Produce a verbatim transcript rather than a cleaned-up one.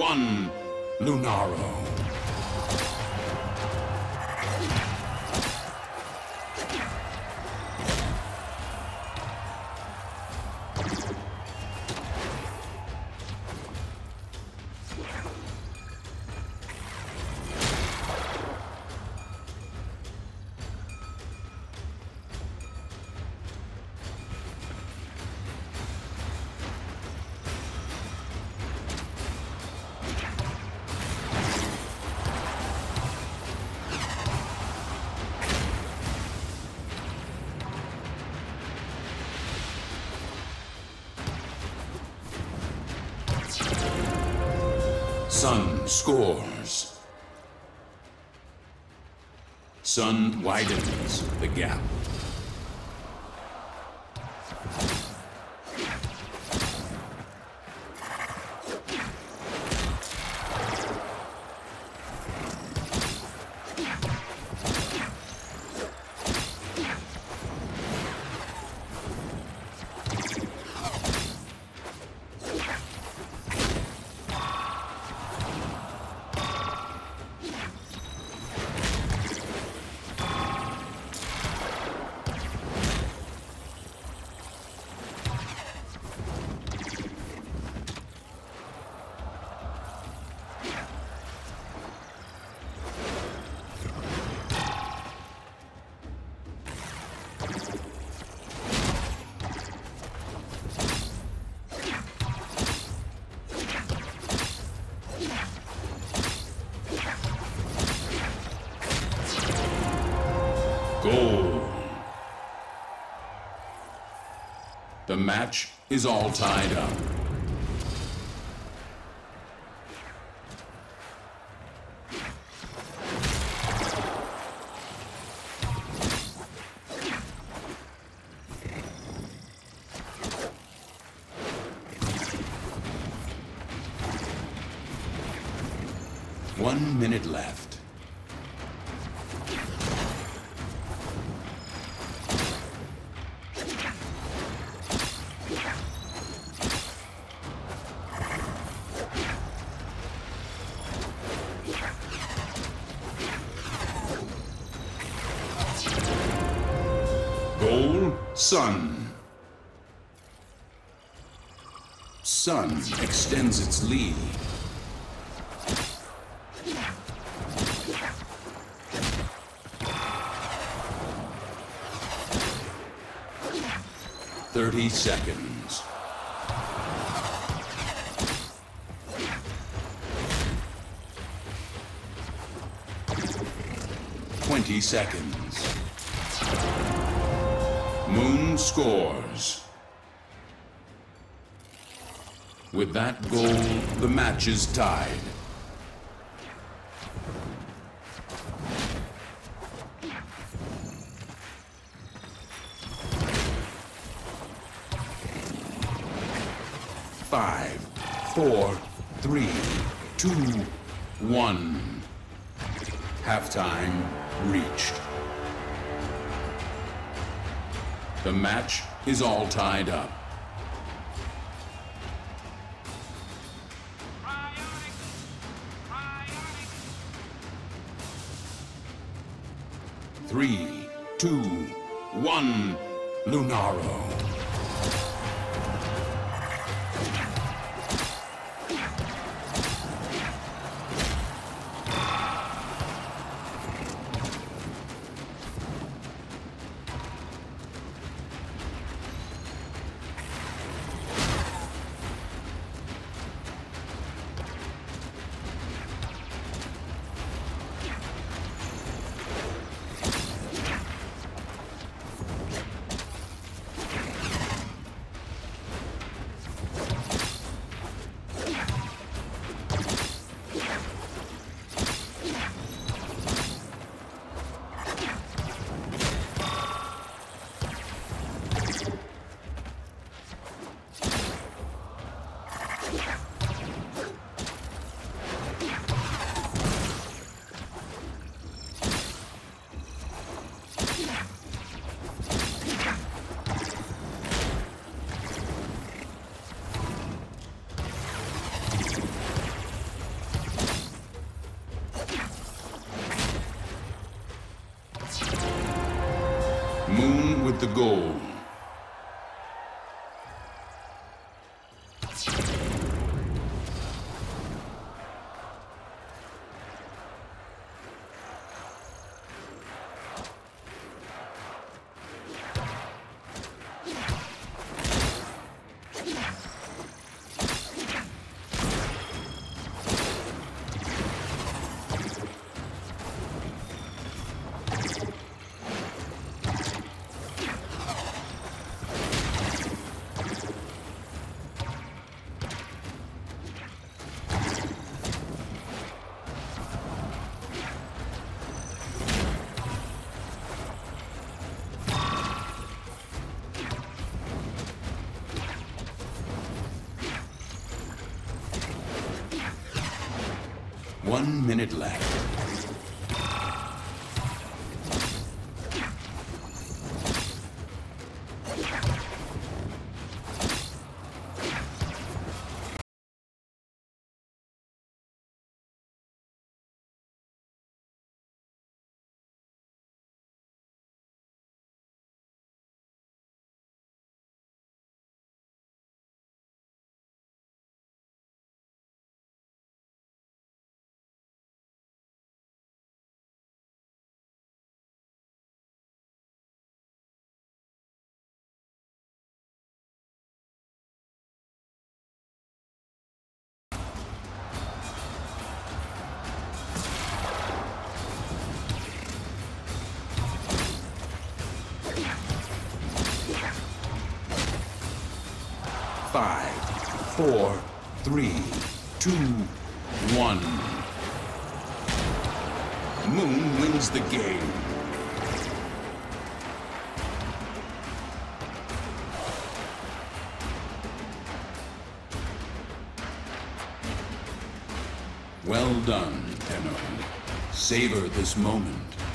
one, Lunaro. Sun scores. Sun widens the gap. Goal. The match is all tied up. One minute left. Goal, Sun. Sun extends its lead. Thirty seconds. Twenty seconds. Moon scores. With that goal, the match is tied. Five, four, three, two, one. Halftime reached. The match is all tied up. Three, two, one, Lunaro. the goal. One minute left. Five, four, three, two, one. Moon wins the game. Well done, Tenno. Savor this moment.